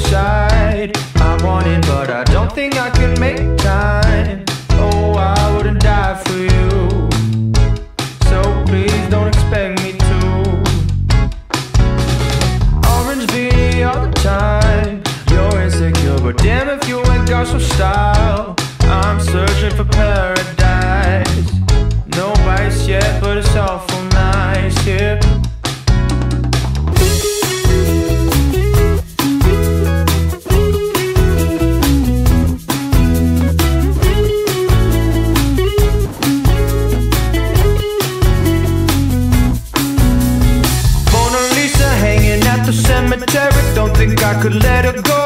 outside. I want it, but I don't think I can make time. Oh, I wouldn't die for you, so please don't expect me to. Orange beanie all the time. You're insecure, but damn if you ain't got some style. I'm searching for paradise. No bites yet, but it's awful nice here. Mona Lisa hanging at the cemetery. Don't think I could let her go.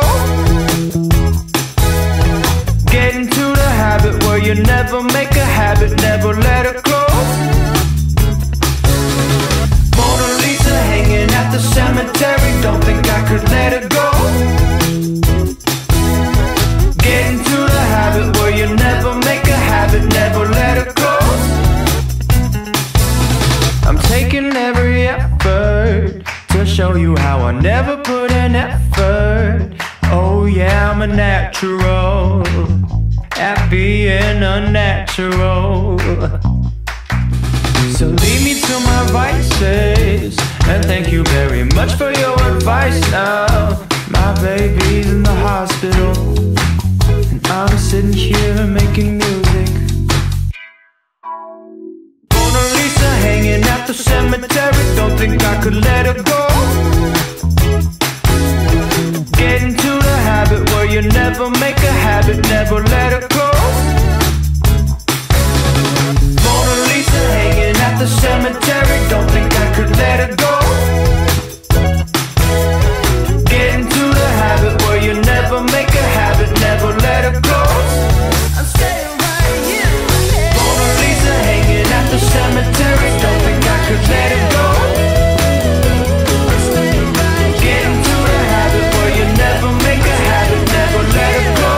Get into the habit where you never make a habit, never let it go. Mona Lisa hanging at the cemetery. Don't think I could let it go. Get into the habit where you never make a habit, never let it go. I'm taking every effort to show you how I never put in effort. Oh yeah, I'm a natural at being unnatural. So lead me to my vices, and thank you very much for your advice now. My baby's in the hospital, and I'm sitting here making music. Mona Lisa hanging at the cemetery. Don't think I could let her go. Get into the habit where you never make a habit, never let it go. Mona Lisa hanging at the cemetery. Don't think I could let it go. Get into the habit where you never make a habit, never let it go. I'm staying right here. Mona Lisa hanging at the cemetery. Don't think I could let it go. Never make a habit, never let it go.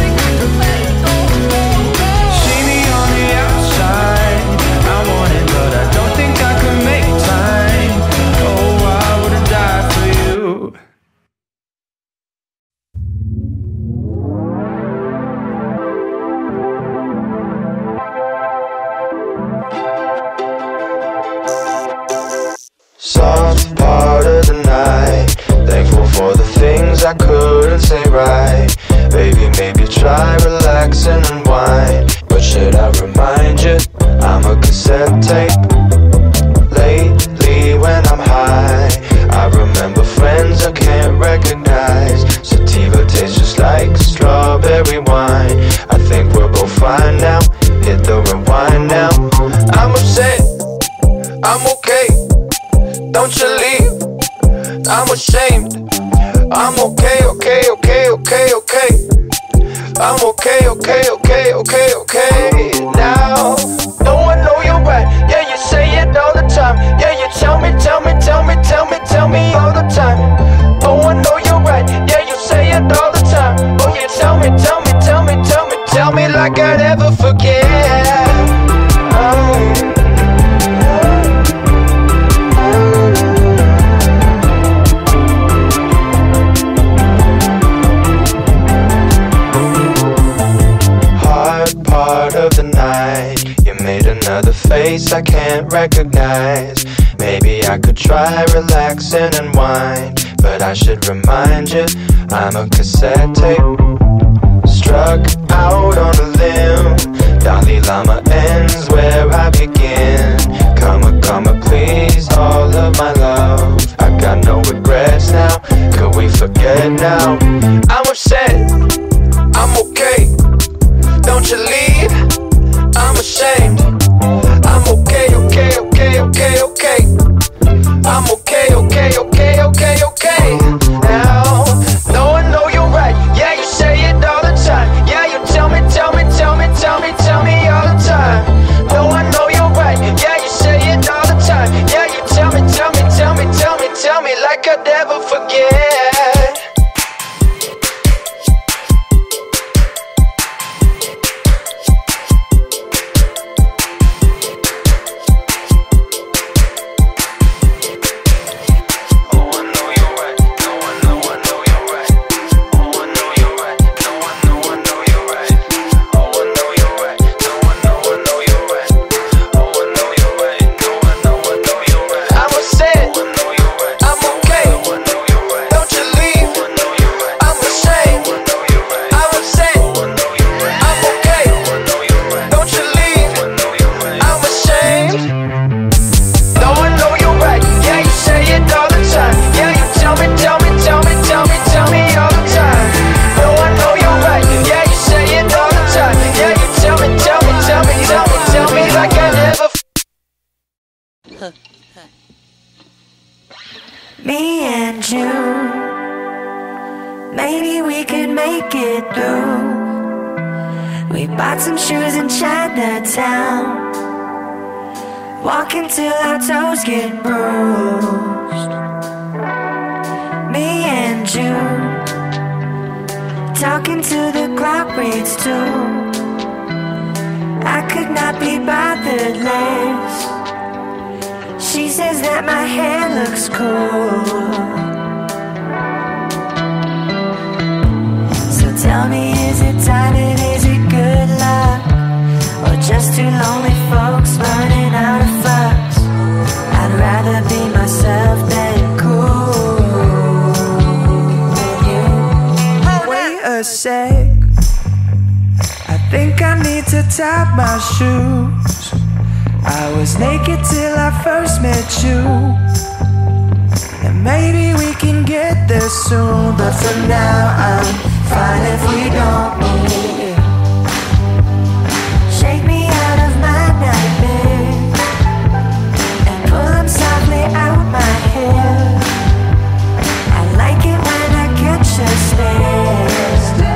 See me on the outside. I want it, but I don't think I can make time. Oh, I would've died for you. Soft part of the night, thankful for the things I couldn't say right. Baby, maybe try relax and unwind. But should I remind you, I'm a cassette tape. Lately when I'm high, I remember friends I can't recognize. Sativa tastes just like strawberry wine. I think we're both fine now, hit the rewind now. I'm upset, I'm okay, don't you leave, I'm ashamed. I'm okay, okay, okay, okay, okay. I'm okay, okay, okay, okay, okay. Now, no one know you're right. Yeah, you say it all the time. Yeah, you tell me, tell me, tell me, tell me, tell me all the time. No one know you're right. Yeah, you say it all the time. Oh, you tell me, tell me, tell me, tell me, tell me like I'd ever forget. Oh. Part of the night, you made another face I can't recognize. Maybe I could try relax and unwind, but I should remind you, I'm a cassette tape. Struck out on a limb, Dalai Lama ends where I begin. Come, please, all of my love. I got no regrets now, could we forget now? I'm upset, I'm okay, don't you leave, I'm ashamed. I'm okay, okay, okay, okay, okay. I'm okay, okay, okay, okay, okay. Now, no one know you're right. Yeah, you say it all the time. Yeah, you tell me, tell me, tell me, tell me, tell me all the time. No one know you're right. Yeah, you say it all the time. Yeah, you tell me, tell me, tell me, tell me, tell me like I'd never forget. June, maybe we could make it through. We bought some shoes in Chinatown, walking till our toes get bruised. Me and June, talking to the clock reads too. I could not be bothered less. She says that my hair looks cool. So tell me, is it timing, is it good luck, or just two lonely folks running out of fucks? I'd rather be myself than cool with you. Wait a sec, I think I need to tie my shoes. I was naked till I first met you, and maybe we can get there soon. But for now I'm fine if we don't move. Shake me out of my nightmare and pull them softly out my hair. I like it when I catch a stare.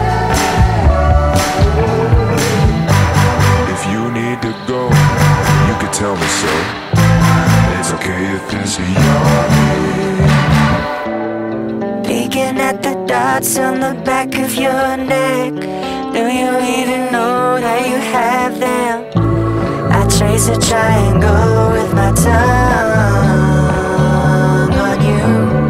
If you need to go, you can tell me so. It's okay if it's beyond me. Peeking at the dots on the back of your neck, do you even know that you have them? I trace a triangle with my tongue on you.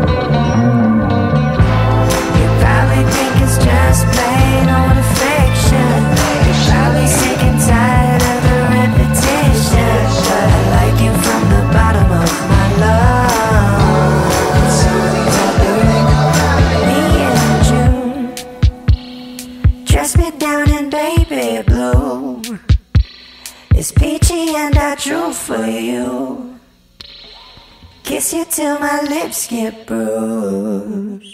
You probably think it's just plain old affection. You're probably sick and tired of the repetition, but I like you from the bottom of my lungs. Me and June, dress me down in baby blue. It's peachy and I drew for you. Kiss you till my lips get bruised.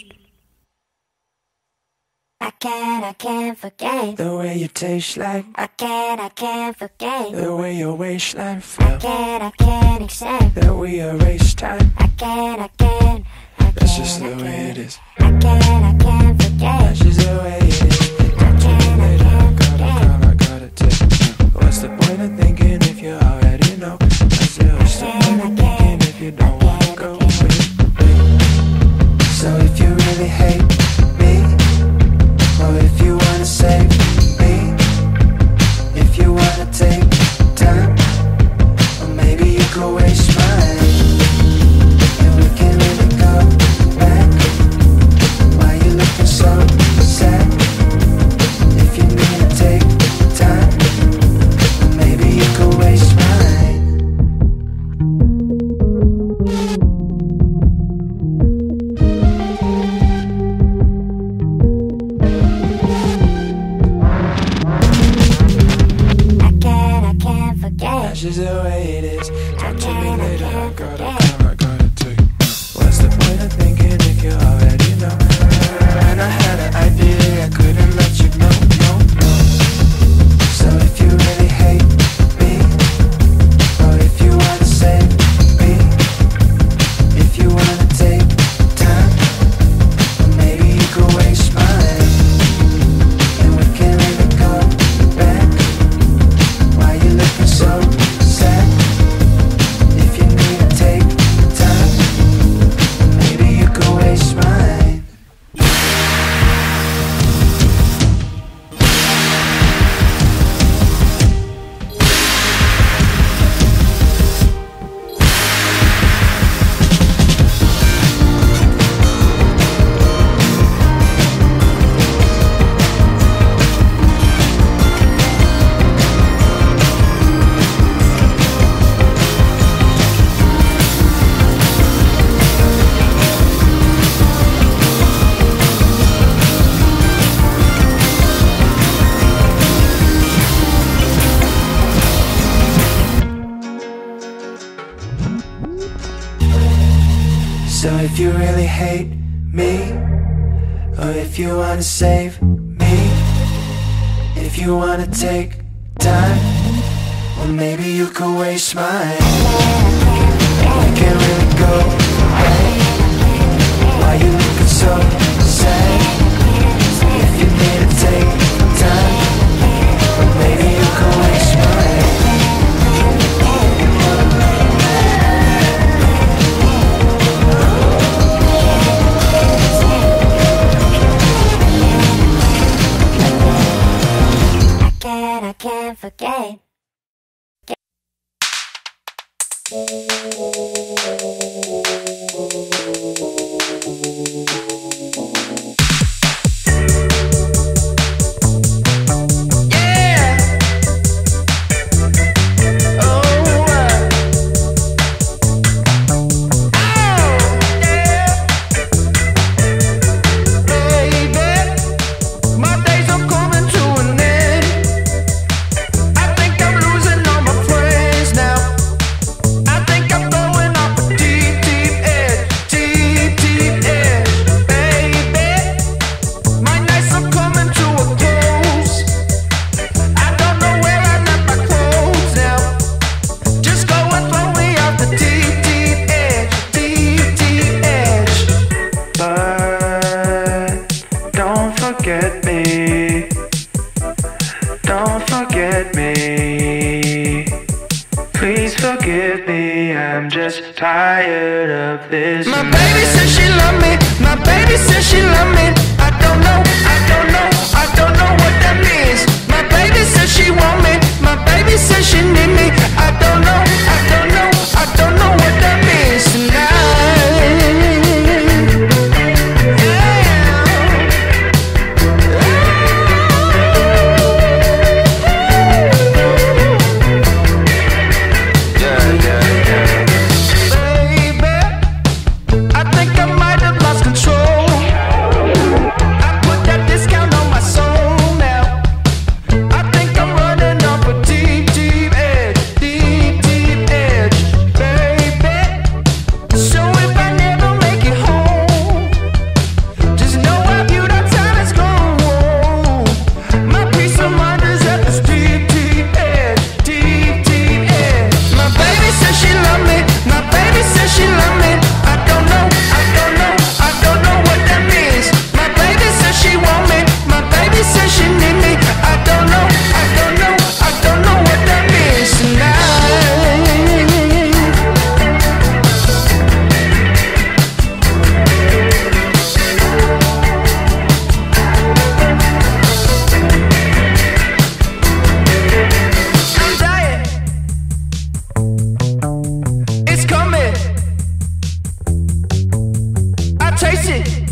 I can't forget The way you taste like, I can't forget the way your waistline feel, I can't accept that we erase time. I can't That's just the way it is. I can't forget That's just the way it is. I can't forget I gotta take. What's the point of thinking if you already know? What's the point of thinking if you don't wanna go with me? So if you really hate me, or if you wanna save me, if you wanna take time, or maybe you could waste mine, and we can really go back. Why you looking so sad? If you need to take time, or maybe you could waste mine. I can't forget That's just the way it is. Talk to me later, I gotta take. What's the point of thinking if you already know? And I had an idea, I couldn't let you know, no. So if you really hate me, or if you wanna save me, if you wanna take time, or maybe you could waste mine, and we can really go back. Why you looking so sad? If you need to take time, maybe you could waste mine. So if you really hate me, or if you wanna save me, if you wanna take time, well maybe you could waste mine. We can really go back. Why you forget. Forget me, don't forget me. Please forgive me, I'm just tired of this. My baby says she love me, my baby says she love me. I don't know, I don't know, I don't know what that means. My baby says she want me, my baby says she need me. I don't know, I don't know, I don't know what that means tonight. Taste it.